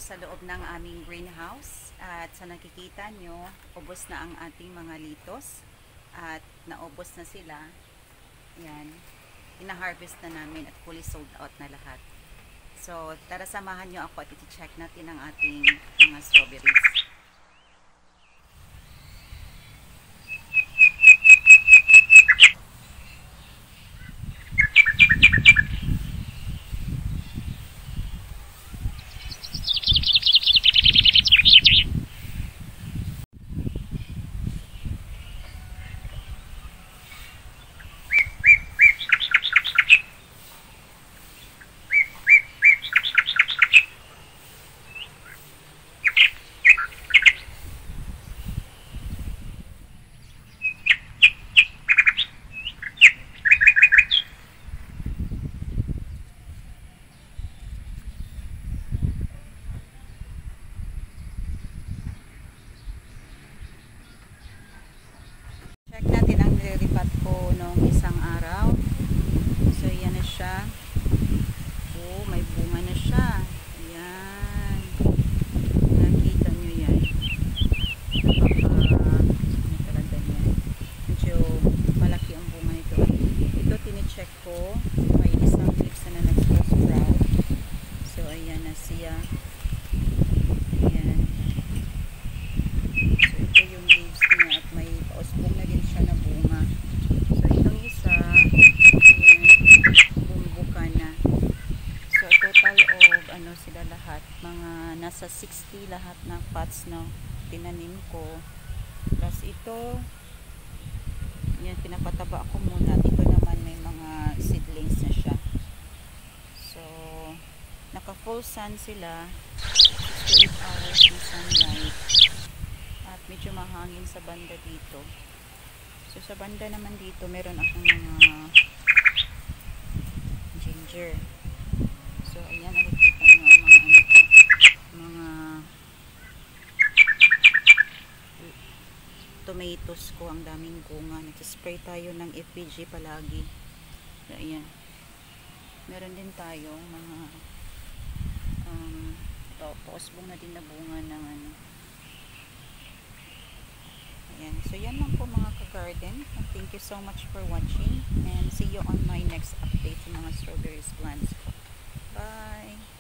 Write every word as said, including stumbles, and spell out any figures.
sa loob ng aming greenhouse at sa nakikita nyo, ubos na ang ating mga litos at naubos na sila. Yan, ina-harvest na namin at fully sold out na lahat. So tara, samahan nyo ako at iti-check natin ang ating mga strawberries. Check natin ang nililipat ko nung isang araw. So yan na siya. Oh, may bunga na siya. Ayan. Nakita nyo yan. Napaka ano talaga yan. Medyo malaki ang bunga nito. Ito tinicheck ko. May isang clips na nag-sprout. So ayan na siya. Ayan. So ito yung leaves niya at may pausbong na din siya na bunga. So itong isa, ayan, bumubuka na. So total of ano sila lahat, mga nasa sixty lahat ng pots na tinanim ko. Plus ito, yan, pinapataba ako muna. Ito naman may mga seedlings na siya. So naka full sun sila, six to eight hours ng sunlight. At medyo mahangin sa banda dito. So sa banda naman dito meron akong mga ginger. So ayan, nakikita nyo ang mga ano ko, mga tomatoes ko, ang daming bunga. Nag-spray tayo ng F P G palagi. So ayan, meron din tayo mga um, pausbong na din na bunga ng ano. Ayan. So yan lang po mga ka-garden. Thank you so much for watching and see you on my next update sa mga strawberries plants ko. Bye!